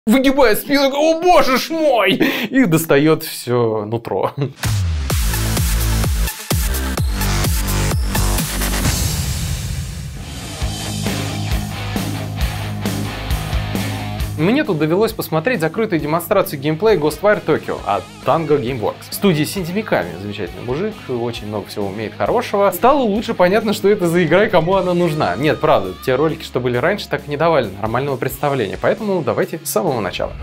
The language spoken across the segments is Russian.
выгибает спину, о боже ж мой, и достает все нутро. Мне тут довелось посмотреть закрытую демонстрацию геймплея Ghostwire Tokyo от Tango Gameworks. Студия Синди Миками, замечательный мужик, очень много всего умеет хорошего. Стало лучше понятно, что это за игра и кому она нужна. Нет, правда, те ролики, что были раньше, так и не давали нормального представления, поэтому давайте с самого начала.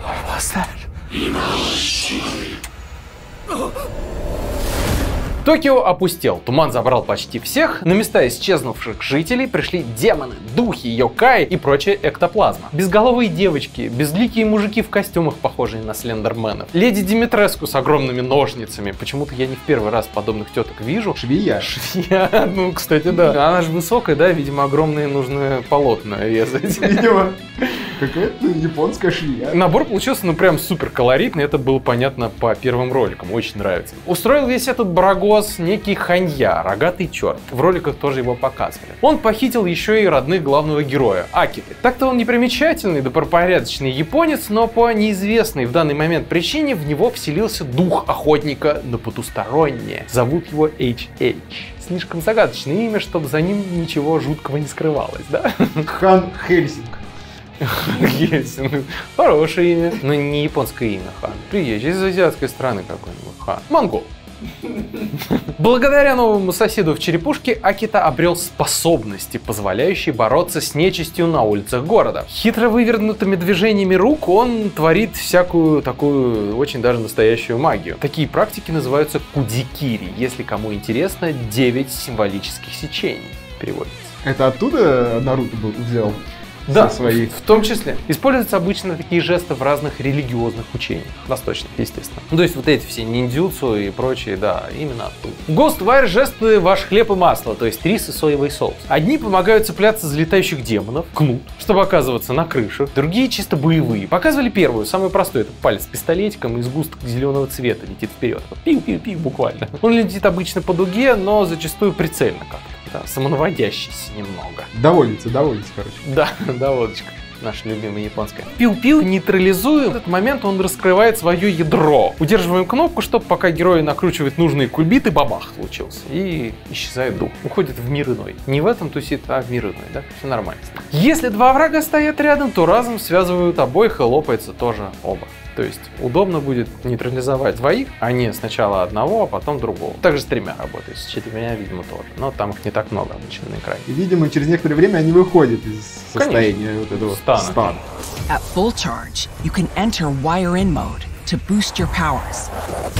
Токио опустел, туман забрал почти всех, на места исчезнувших жителей пришли демоны, духи, йокаи и прочая эктоплазма. Безголовые девочки, безликие мужики в костюмах, похожие на слендерменов. Леди Димитреску с огромными ножницами, почему-то я не в первый раз подобных теток вижу. Швея. Швея, ну, кстати, да. Она же высокая, да, видимо, огромные нужны полотна резать. Видимо, какая-то японская швея. Набор получился, ну, прям супер колоритный, это было понятно по первым роликам, очень нравится. Устроил весь этот барагоз некий Ханья, рогатый черт. В роликах тоже его показывали. Он похитил еще и родных главного героя, Акиты. Так-то он непримечательный, добропорядочный японец, но по неизвестной в данный момент причине в него вселился дух охотника на потустороннее. Зовут его HH. Слишком загадочное имя, чтобы за ним ничего жуткого не скрывалось, да? Хан Хельсинг. Хельсинг. Хорошее имя. Но не японское имя Хан. Приезжий из азиатской страны какой-нибудь Хан. Монгол. Благодаря новому соседу в черепушке Акита обрел способности, позволяющие бороться с нечистью на улицах города. Хитро вывернутыми движениями рук он творит всякую такую очень даже настоящую магию. Такие практики называются кудикири. Если кому интересно, 9 символических сечений переводится. Это оттуда Наруто взял? Да, свои. В том числе. Используются обычно такие жесты в разных религиозных учениях. Восточных, естественно. То есть вот эти все ниндзюцу и прочие, да, именно оттуда. Ghostwire жесты ваш хлеб и масло, то есть рис и соевый соус. Одни помогают цепляться за летающих демонов, кнут, чтобы оказываться на крышах. Другие чисто боевые. Показывали первую, самую простую. Это палец с пистолетиком и сгусток зеленого цвета летит вперед. Пиу-пиу-пиу буквально. Он летит обычно по дуге, но зачастую прицельно как-то. Да, самонаводящийся немного. Доводится, короче. Да, доводочка. Наша любимая японская. Пиу-пиу нейтрализуем. В этот момент он раскрывает свое ядро. Удерживаем кнопку, чтобы пока герой накручивает нужные кульбиты, бабах случился. И исчезает дух. Уходит в мир иной. Не в этом тусит, а в мир иной, да? Все нормально. Если два врага стоят рядом, то разом связывают обоих и лопается тоже оба. То есть удобно будет нейтрализовать двоих, а не сначала одного, а потом другого. Также с тремя работает, с четырьмя, видимо, тоже. Но там их не так много обычно на экране. И, видимо, через некоторое время они выходят из состояния вот этого стана. At full charge, you can enter wire-in mode to boost your powers.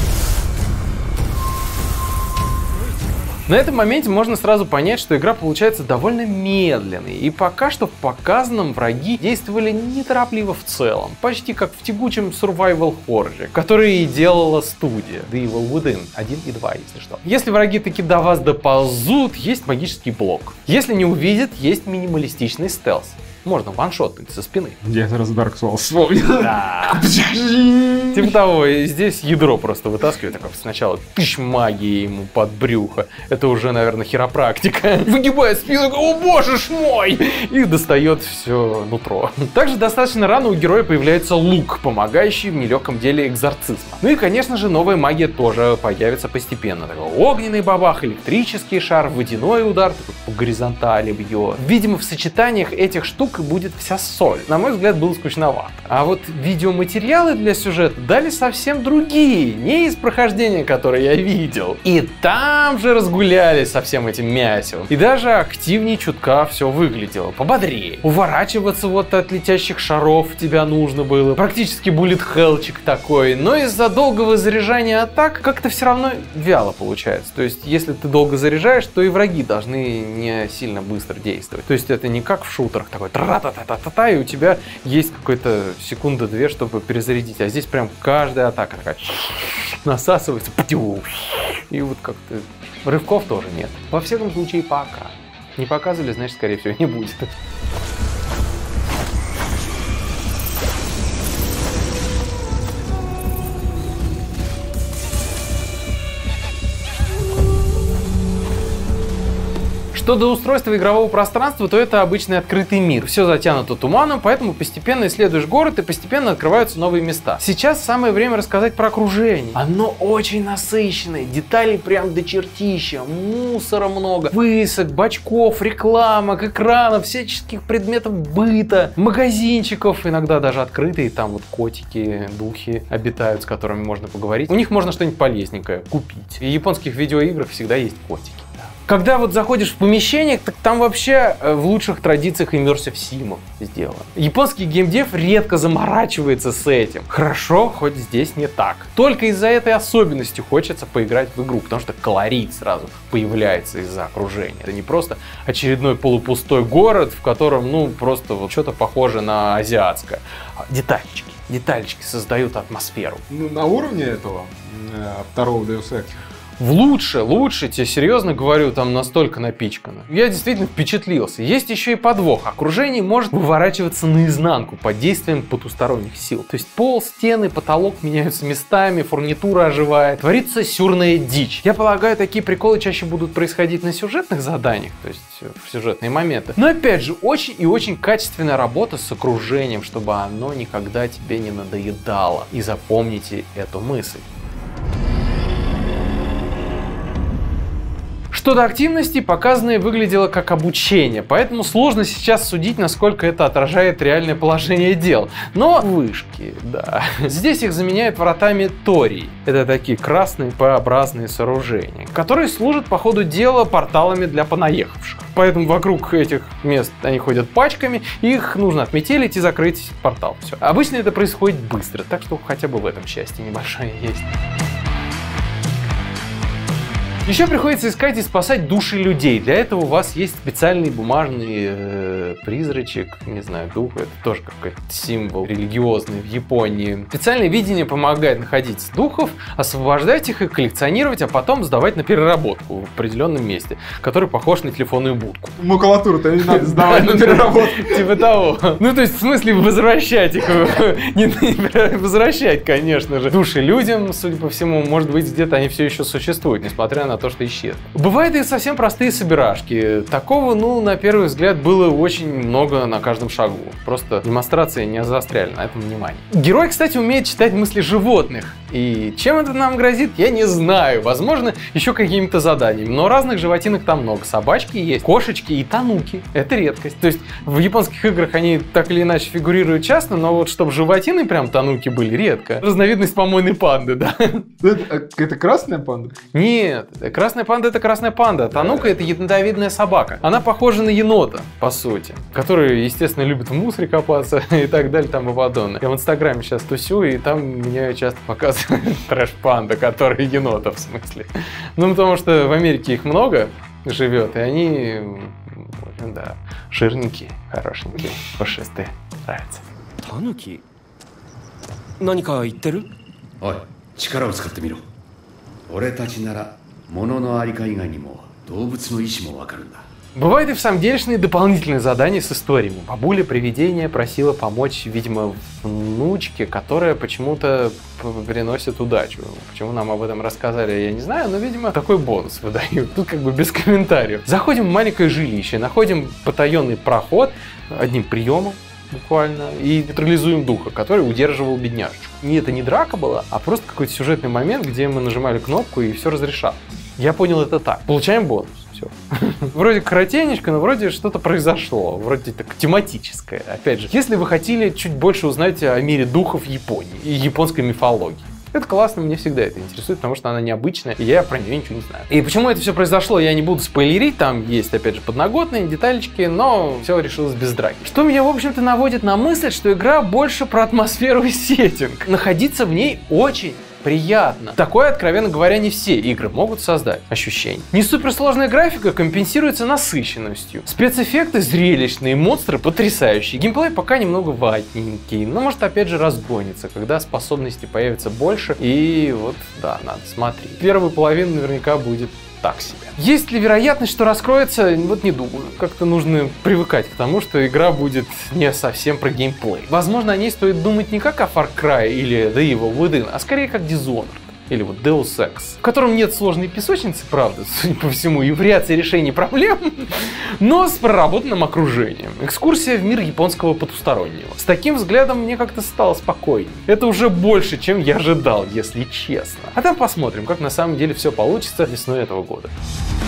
На этом моменте можно сразу понять, что игра получается довольно медленной, и пока что в показанном враги действовали неторопливо в целом, почти как в тягучем survival хорроре, который и делала студия The Evil Within 1 и 2, если что. Если враги таки до вас доползут, есть магический блок. Если не увидят, есть минималистичный стелс. Можно ваншотнуть со спины. Я сразу Dark Souls вспомнил. Да. Типа того, и здесь ядро просто вытаскивает, такой сначала тыщ магии ему под брюхо. Это уже, наверное, хиропрактика. Выгибает спину, о боже ж мой! И достает все нутро. Также достаточно рано у героя появляется лук, помогающий в нелегком деле экзорцизма. Ну и, конечно же, новая магия тоже появится постепенно. Такой огненный бабах, электрический шар, водяной удар, такой по горизонтали бьет. Видимо, в сочетаниях этих штук будет вся соль. На мой взгляд, было скучновато. А вот видеоматериалы для сюжета дали совсем другие, не из прохождения, которые я видел. И там же разгулялись со всем этим мясом. И даже активнее чутка все выглядело, пободрее. Уворачиваться вот от летящих шаров тебя нужно было. Практически буллет хелчик такой. Но из-за долгого заряжания атак как-то все равно вяло получается. То есть, если ты долго заряжаешь, то и враги должны не сильно быстро действовать. То есть, это не как в шутерах такой тра-та-та-та-та, и у тебя есть какой-то секунда-две, чтобы перезарядить. А здесь прям каждая атака такая насасывается. И вот как-то рывков тоже нет. Во всяком случае, пока. Не показывали, значит, скорее всего, не будет. Что до устройства игрового пространства, то это обычный открытый мир. Все затянуто туманом, поэтому постепенно исследуешь город и постепенно открываются новые места. Сейчас самое время рассказать про окружение. Оно очень насыщенное, деталей прям до чертища, мусора много, высок, бачков, рекламок, экранов, всяческих предметов быта, магазинчиков, иногда даже открытые, там вот котики, духи обитают, с которыми можно поговорить. У них можно что-нибудь полезненькое купить. В японских видеоиграх всегда есть котики. Когда вот заходишь в помещение, так там вообще в лучших традициях immersive симов сделано. Японский геймдев редко заморачивается с этим. Хорошо, хоть здесь не так. Только из-за этой особенности хочется поиграть в игру, потому что колорит сразу появляется из-за окружения. Это не просто очередной полупустой город, в котором, ну, просто вот что-то похоже на азиатское. Детальчики. Детальчики создают атмосферу. Ну, на уровне этого второго Deus Ex. Лучше, тебе серьезно говорю, там настолько напичкано. Я действительно впечатлился. Есть еще и подвох. Окружение может выворачиваться наизнанку под действием потусторонних сил. То есть пол, стены, потолок меняются местами, фурнитура оживает. Творится сюрная дичь. Я полагаю, такие приколы чаще будут происходить на сюжетных заданиях, то есть в сюжетные моменты. Но опять же, очень и очень качественная работа с окружением, чтобы оно никогда тебе не надоедало. И запомните эту мысль. Что до активности, показанное выглядело как обучение, поэтому сложно сейчас судить, насколько это отражает реальное положение дел. Но вышки, да. Здесь их заменяют вратами Торий. Это такие красные П-образные сооружения, которые служат по ходу дела порталами для понаехавших. Поэтому вокруг этих мест они ходят пачками, их нужно отметелить и закрыть портал. Все. Обычно это происходит быстро, так что хотя бы в этом счастье небольшое есть. Еще приходится искать и спасать души людей. Для этого у вас есть специальный бумажный призрачек, не знаю, дух. Это тоже какой-то символ религиозный в Японии. Специальное видение помогает находить духов, освобождать их и коллекционировать, а потом сдавать на переработку в определенном месте, который похож на телефонную будку. Макулатуру-то не надо сдавать на переработку. Типа того. Ну, то есть, в смысле, возвращать их. Не возвращать, конечно же. Души людям, судя по всему, может быть, где-то они все еще существуют, несмотря на то, что исчез. Бывают и совсем простые собирашки. Такого, ну, на первый взгляд, было очень много на каждом шагу. Просто демонстрации не заостряли на этом внимание. Герой, кстати, умеет читать мысли животных. И чем это нам грозит, я не знаю. Возможно, еще какими-то заданиями. Но разных животинок там много. Собачки есть, кошечки и тануки. Это редкость. То есть в японских играх они так или иначе фигурируют часто, но вот чтобы животины прям тануки были, редко. Разновидность помойной панды, да. Это красная панда? Нет, красная панда — это красная панда. Танука — это ядовидная собака. Она похожа на енота, по сути, который, естественно, любит в мусоре копаться и так далее, там и подобное. Я в Инстаграме сейчас тусю, и там меня часто показывают трэш-панда, который енота, в смысле. Ну, потому что в Америке их много живет, и они, да, жирненькие, хорошенькие, пушистые. Нравится. Тануки? 何か言ってる? おい、力を使ってみろ。俺たちなら物のありか以外にも動物の意志もわかるんだ。 Бывают и в самом делешные дополнительные задания с историями. Бабуля привидение просила помочь, видимо, внучке, которая почему-то приносит удачу. Почему нам об этом рассказали, я не знаю, но, видимо, такой бонус выдают. Тут как бы без комментариев. Заходим в маленькое жилище, находим потаенный проход одним приемом буквально и нейтрализуем духа, который удерживал бедняжечку. И это не драка была, а просто какой-то сюжетный момент, где мы нажимали кнопку и все разрешалось. Я понял это так. Получаем бонус. Все. Вроде коротенечко, но вроде что-то произошло. Вроде так тематическое. Опять же, если вы хотели чуть больше узнать о мире духов Японии и японской мифологии. Это классно, мне всегда это интересует, потому что она необычная, и я про нее ничего не знаю. И почему это все произошло, я не буду спойлерить, там есть, опять же, подноготные деталечки, но все решилось без драки. Что меня, в общем-то, наводит на мысль, что игра больше про атмосферу и сеттинг. Находиться в ней очень приятно. Такое, откровенно говоря, не все игры могут создать ощущение. Не суперсложная графика компенсируется насыщенностью. Спецэффекты зрелищные, монстры потрясающие. Геймплей пока немного ватненький, но может опять же разгонится, когда способностей появится больше. И вот, да, надо смотреть. Первую половину наверняка будет так себе. Есть ли вероятность, что раскроется? Вот не думаю. Как-то нужно привыкать к тому, что игра будет не совсем про геймплей. Возможно, о ней стоит думать не как о Far Cry или The Evil Within, а скорее как Dishonored. или вот Deus Ex, в котором нет сложной песочницы, правда, судя по всему, и вариации решений проблем, но с проработанным окружением. Экскурсия в мир японского потустороннего. С таким взглядом мне как-то стало спокойнее. Это уже больше, чем я ожидал, если честно. А там посмотрим, как на самом деле все получится весной этого года.